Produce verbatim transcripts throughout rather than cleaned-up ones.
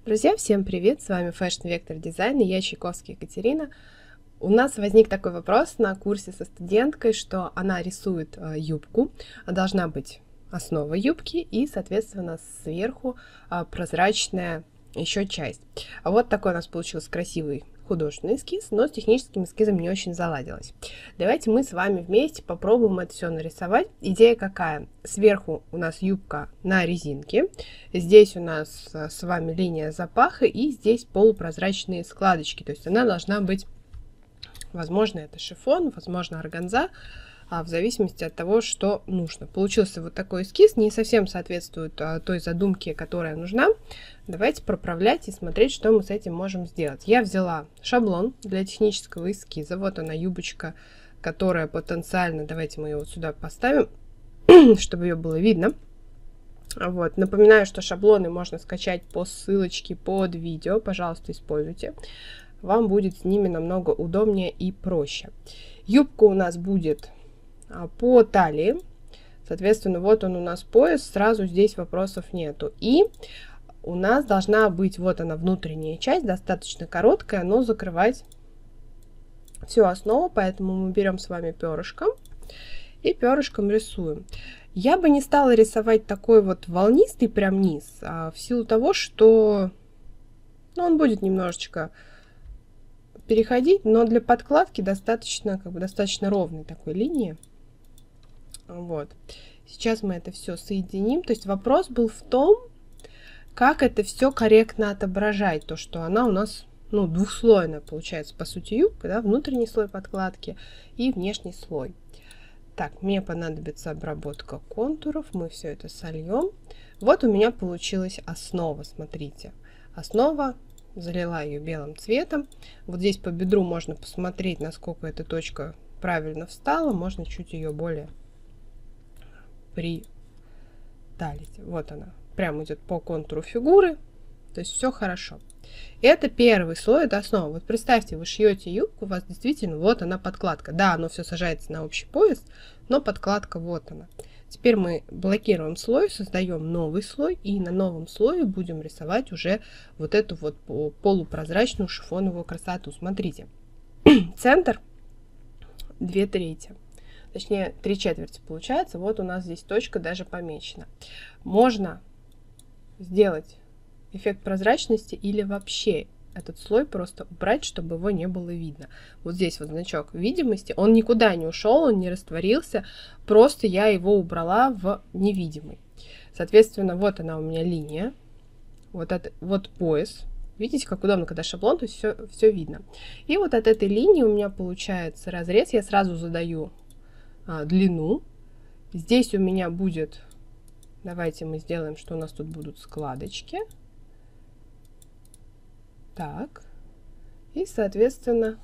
Друзья, всем привет! С вами Fashion Vector Design и я Чайковская Екатерина. У нас возник такой вопрос на курсе со студенткой, что она рисует э, юбку, должна быть основа юбки и, соответственно, сверху э, прозрачная еще часть. А вот такой у нас получился красивый художественный эскиз, но с техническим эскизом не очень заладилось. Давайте мы с вами вместе попробуем это все нарисовать. Идея какая? Сверху у нас юбка на резинке, здесь у нас с вами линия запаха и здесь полупрозрачные складочки, то есть она должна быть, возможно, это шифон, возможно, органза, а в зависимости от того, что нужно. Получился вот такой эскиз, не совсем соответствует а, той задумке, которая нужна. Давайте проправлять и смотреть, что мы с этим можем сделать. Я взяла шаблон для технического эскиза. Вот она, юбочка, которая потенциально, давайте мы ее вот сюда поставим, чтобы ее было видно. Вот. Напоминаю, что шаблоны можно скачать по ссылочке под видео. Пожалуйста, используйте. Вам будет с ними намного удобнее и проще. Юбка у нас будет по талии. Соответственно, вот он у нас пояс. Сразу здесь вопросов нету. И у нас должна быть вот она внутренняя часть, достаточно короткая, но закрывать всю основу. Поэтому мы берем с вами перышко и перышком рисуем. Я бы не стала рисовать такой вот волнистый прям низ, а в силу того, что ну, он будет немножечко переходить, но для подкладки достаточно, как бы, достаточно ровной такой линии. Вот. Сейчас мы это все соединим. То есть вопрос был в том, как это все корректно отображать. То, что она у нас ну, двухслойная получается, по сути, юбка, да, внутренний слой подкладки и внешний слой. Так, мне понадобится обработка контуров. Мы все это сольем. Вот у меня получилась основа, смотрите. Основа. Залила ее белым цветом. Вот здесь по бедру можно посмотреть, насколько эта точка правильно встала. Можно чуть ее более приталить. Вот она. Прям идет по контуру фигуры. То есть все хорошо. Это первый слой, это основа. Вот представьте, вы шьете юбку, у вас действительно вот она подкладка. Да, оно все сажается на общий пояс, но подкладка вот она. Теперь мы блокируем слой, создаем новый слой, и на новом слое будем рисовать уже вот эту вот полупрозрачную шифоновую красоту. Смотрите, центр две трети, точнее три четверти получается. Вот у нас здесь точка даже помечена. Можно сделать эффект прозрачности или вообще этот слой просто убрать, чтобы его не было видно. Вот здесь вот значок видимости, он никуда не ушел, он не растворился, просто я его убрала в невидимый. Соответственно, вот она у меня линия, вот, это, вот пояс. Видите, как удобно, когда шаблон, то есть все, все видно. И вот от этой линии у меня получается разрез, я сразу задаю а, длину. Здесь у меня будет, давайте мы сделаем, что у нас тут будут складочки. Так, и, соответственно,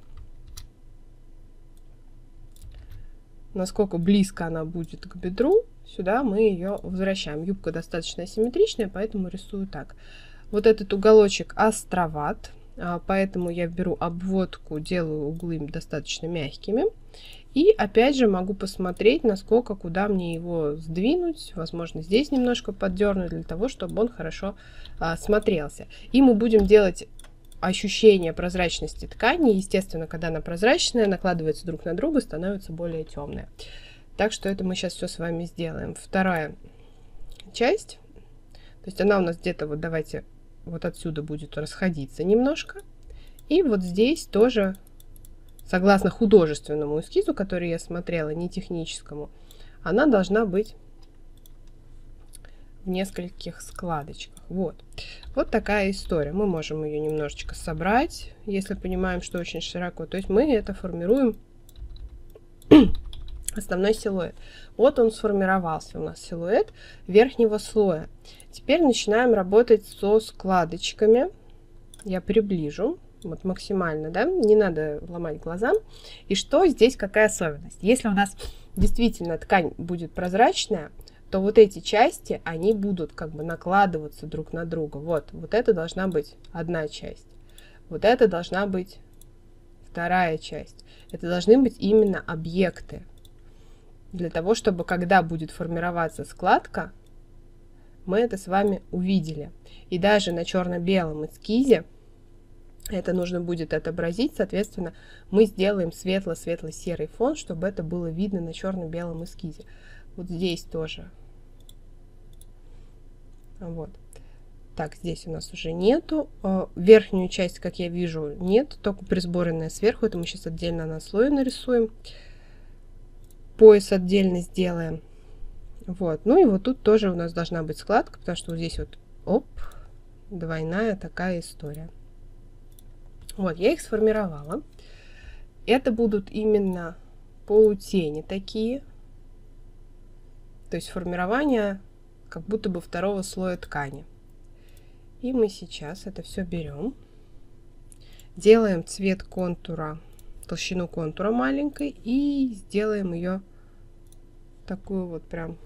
насколько близко она будет к бедру, сюда мы ее возвращаем. Юбка достаточно асимметричная, поэтому рисую так. Вот этот уголочек островат, поэтому я беру обводку, делаю углы достаточно мягкими. И опять же могу посмотреть, насколько, куда мне его сдвинуть. Возможно, здесь немножко поддернуть, для того, чтобы он хорошо а, смотрелся. И мы будем делать ощущение прозрачности ткани. Естественно, когда она прозрачная, накладывается друг на друга, становится более темная. Так что это мы сейчас все с вами сделаем. Вторая часть. То есть она у нас где-то, вот давайте, вот отсюда будет расходиться немножко. И вот здесь тоже, согласно художественному эскизу, который я смотрела, не техническому, она должна быть в нескольких складочках. Вот. Вот такая история. Мы можем ее немножечко собрать, если понимаем, что очень широко. То есть мы это формируем основной силуэт. Вот он сформировался у нас, силуэт верхнего слоя. Теперь начинаем работать со складочками. Я приближу. Вот максимально, да, не надо ломать глаза. И что здесь, какая особенность? Если у нас действительно ткань будет прозрачная, то вот эти части, они будут как бы накладываться друг на друга. Вот, вот это должна быть одна часть. Вот это должна быть вторая часть. Это должны быть именно объекты. Для того, чтобы когда будет формироваться складка, мы это с вами увидели. И даже на черно-белом эскизе это нужно будет отобразить, соответственно, мы сделаем светло-светло-серый фон, чтобы это было видно на черно-белом эскизе. Вот здесь тоже. Вот. Так, здесь у нас уже нету. Верхнюю часть, как я вижу, нет, только присборенная сверху. Это мы сейчас отдельно на слое нарисуем. Пояс отдельно сделаем. Вот. Ну и вот тут тоже у нас должна быть складка, потому что вот здесь вот, оп, двойная такая история. Вот, я их сформировала. Это будут именно полутени такие. То есть формирование как будто бы второго слоя ткани. И мы сейчас это все берем. Делаем цвет контура, толщину контура маленькой. И сделаем ее такую вот прям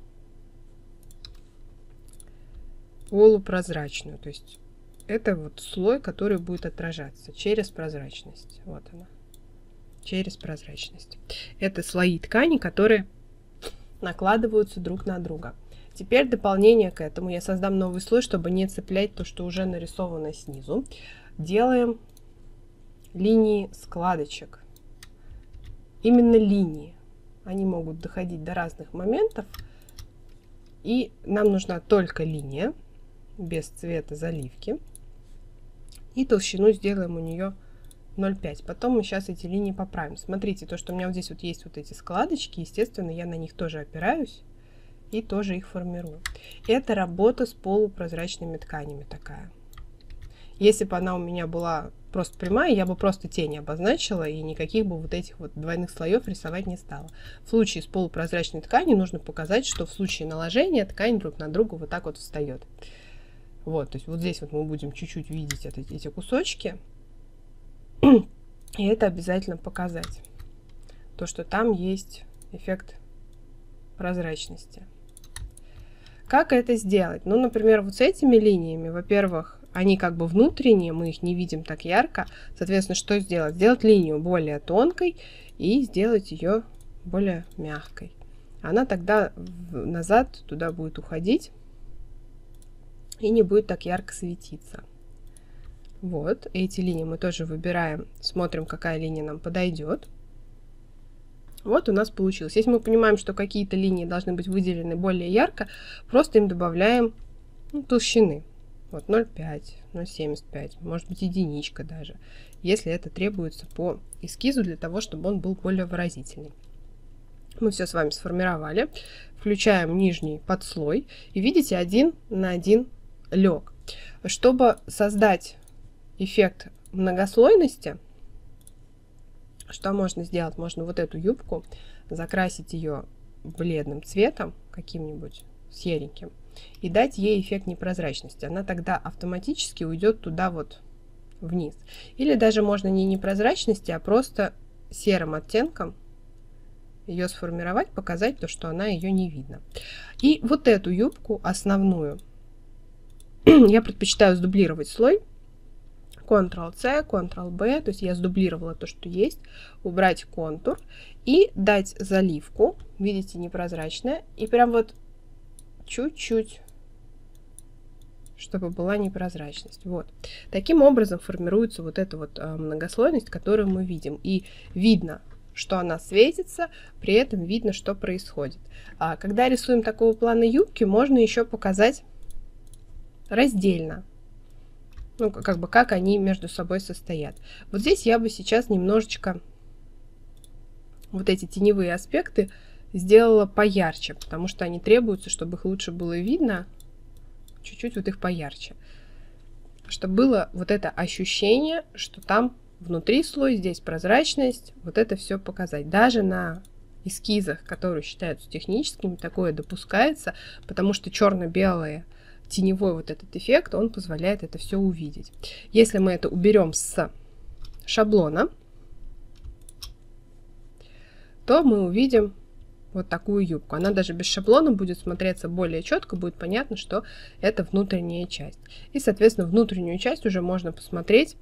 полупрозрачную. То есть это вот слой, который будет отражаться через прозрачность. Вот она. Через прозрачность. Это слои ткани, которые накладываются друг на друга. Теперь дополнение к этому. Я создам новый слой, чтобы не цеплять то, что уже нарисовано снизу. Делаем линии складочек. Именно линии. Они могут доходить до разных моментов. И нам нужна только линия, без цвета заливки. И толщину сделаем у нее ноль пять. Потом мы сейчас эти линии поправим. Смотрите, то, что у меня вот здесь вот есть вот эти складочки, естественно, я на них тоже опираюсь и тоже их формирую. Это работа с полупрозрачными тканями такая. Если бы она у меня была просто прямая, я бы просто тени обозначила и никаких бы вот этих вот двойных слоев рисовать не стала. В случае с полупрозрачной тканью нужно показать, что в случае наложения ткань друг на друга вот так вот встает. Вот, то есть вот здесь вот мы будем чуть-чуть видеть это, эти кусочки. И это обязательно показать. То, что там есть эффект прозрачности. Как это сделать? Ну, например, вот с этими линиями, во-первых, они как бы внутренние, мы их не видим так ярко. Соответственно, что сделать? Сделать линию более тонкой и сделать ее более мягкой. Она тогда назад туда будет уходить и не будет так ярко светиться. Вот, эти линии мы тоже выбираем, смотрим, какая линия нам подойдет. Вот у нас получилось. Если мы понимаем, что какие-то линии должны быть выделены более ярко, просто им добавляем, ну, толщины. Вот ноль пять, ноль семьдесят пять, может быть единичка даже, если это требуется по эскизу для того, чтобы он был более выразительный. Мы все с вами сформировали. Включаем нижний подслой. И видите, один на один лег. Чтобы создать эффект многослойности, что можно сделать? Можно вот эту юбку закрасить ее бледным цветом, каким-нибудь сереньким, и дать ей эффект непрозрачности. Она тогда автоматически уйдет туда вот вниз. Или даже можно не непрозрачности, а просто серым оттенком ее сформировать, показать то, что она ее не видно. И вот эту юбку основную я предпочитаю сдублировать слой. контрол-С, контрол-В, то есть я сдублировала то, что есть, убрать контур и дать заливку, видите, непрозрачная, и прям вот чуть-чуть, чтобы была непрозрачность. Вот. Таким образом формируется вот эта вот а, многослойность, которую мы видим. И видно, что она светится, при этом видно, что происходит. А когда рисуем такого плана юбки, можно еще показать раздельно. Ну, как бы, как они между собой состоят. Вот здесь я бы сейчас немножечко вот эти теневые аспекты сделала поярче, потому что они требуются, чтобы их лучше было видно, чуть-чуть вот их поярче. Чтобы было вот это ощущение, что там внутри слой, здесь прозрачность, вот это все показать. Даже на эскизах, которые считаются техническими, такое допускается, потому что черно-белые теневой вот этот эффект, он позволяет это все увидеть. Если мы это уберем с шаблона, то мы увидим вот такую юбку. Она даже без шаблона будет смотреться более четко, будет понятно, что это внутренняя часть. И, соответственно, внутреннюю часть уже можно посмотреть,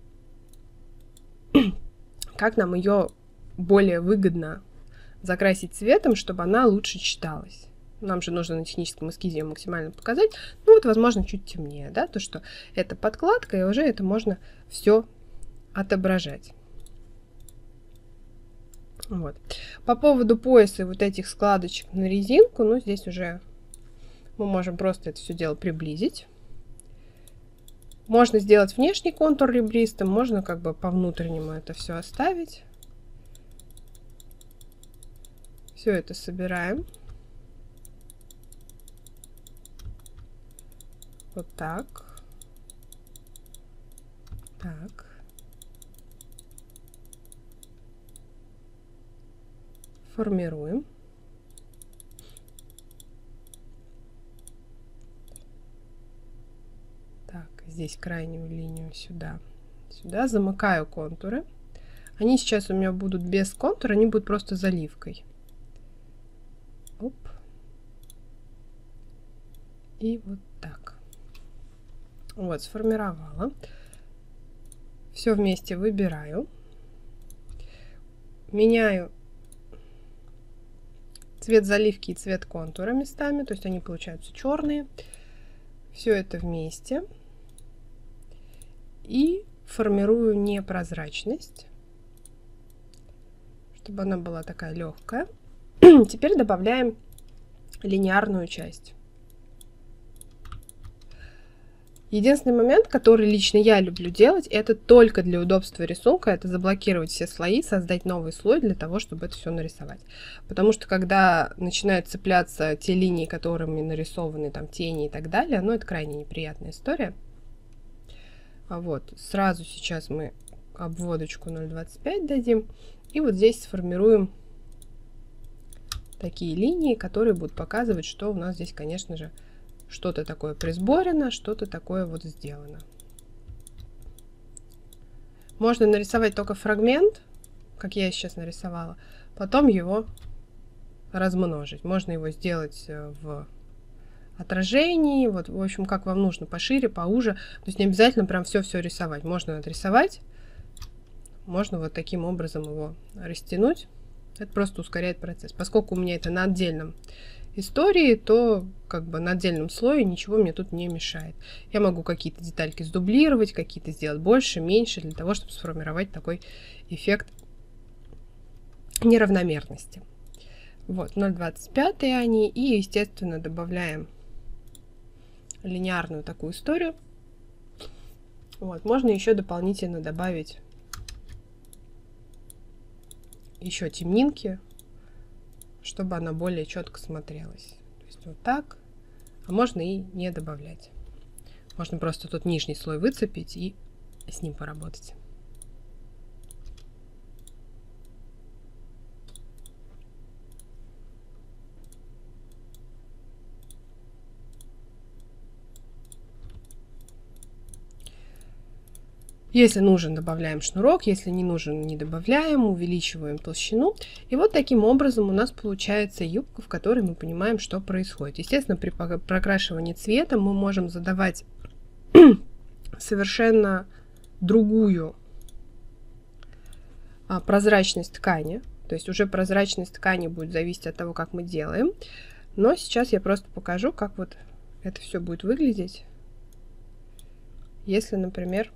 как нам ее более выгодно закрасить цветом, чтобы она лучше читалась. нам же нужно на техническом эскизе ее максимально показать. Ну вот, возможно, чуть темнее, да, то, что это подкладка, и уже это можно все отображать. Вот. По поводу пояса и вот этих складочек на резинку, ну, здесь уже мы можем просто это все дело приблизить. Можно сделать внешний контур ребристым, можно как бы по внутреннему это все оставить. Все это собираем. Вот так. Так. Формируем. Так, здесь крайнюю линию сюда. Сюда замыкаю контуры. Они сейчас у меня будут без контура, они будут просто заливкой. Оп. И вот так. Вот, сформировала. Все вместе выбираю. Меняю цвет заливки и цвет контура местами, то есть они получаются черные. Все это вместе. И формирую непрозрачность, чтобы она была такая легкая. Теперь добавляем линейную часть. Единственный момент, который лично я люблю делать, это только для удобства рисунка, это заблокировать все слои, создать новый слой для того, чтобы это все нарисовать. Потому что когда начинают цепляться те линии, которыми нарисованы там тени и так далее, ну это крайне неприятная история. А вот сразу сейчас мы обводочку ноль двадцать пять дадим, и вот здесь сформируем такие линии, которые будут показывать, что у нас здесь, конечно же, что-то такое присборено, что-то такое вот сделано. Можно нарисовать только фрагмент, как я сейчас нарисовала, потом его размножить. Можно его сделать в отражении, вот, в общем, как вам нужно, пошире, поуже. То есть не обязательно прям все-все рисовать. Можно отрисовать, можно вот таким образом его растянуть. Это просто ускоряет процесс. Поскольку у меня это на отдельном истории, то как бы на отдельном слое ничего мне тут не мешает. Я могу какие-то детальки сдублировать, какие-то сделать больше, меньше, для того, чтобы сформировать такой эффект неравномерности. Вот, ноль двадцать пять они, и, естественно, добавляем линейную такую историю. Вот, можно еще дополнительно добавить еще темнинки, чтобы она более четко смотрелась. То есть вот так. А можно и не добавлять. Можно просто тут нижний слой выцепить и с ним поработать. Если нужен, добавляем шнурок, если не нужен, не добавляем, увеличиваем толщину. И вот таким образом у нас получается юбка, в которой мы понимаем, что происходит. Естественно, при прокрашивании цветом мы можем задавать совершенно другую прозрачность ткани. То есть уже прозрачность ткани будет зависеть от того, как мы делаем. Но сейчас я просто покажу, как вот это все будет выглядеть, если, например,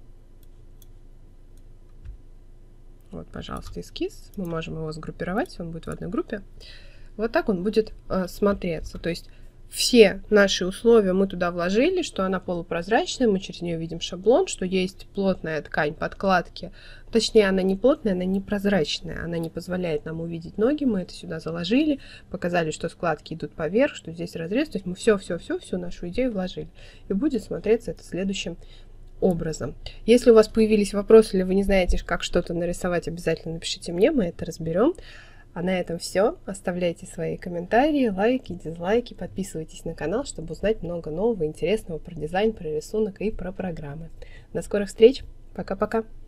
вот, пожалуйста, эскиз. Мы можем его сгруппировать, он будет в одной группе. Вот так он будет э, смотреться. То есть все наши условия мы туда вложили, что она полупрозрачная, мы через нее видим шаблон, что есть плотная ткань подкладки. Точнее, она не плотная, она не прозрачная. Она не позволяет нам увидеть ноги. Мы это сюда заложили, показали, что складки идут поверх, что здесь разрез. То есть мы все-все-все, всю нашу идею вложили. И будет смотреться это следующим образом. Если у вас появились вопросы или вы не знаете, как что-то нарисовать, обязательно напишите мне, мы это разберем. А на этом все. Оставляйте свои комментарии, лайки, дизлайки, подписывайтесь на канал, чтобы узнать много нового интересного про дизайн, про рисунок и про программы. До скорых встреч. Пока-пока.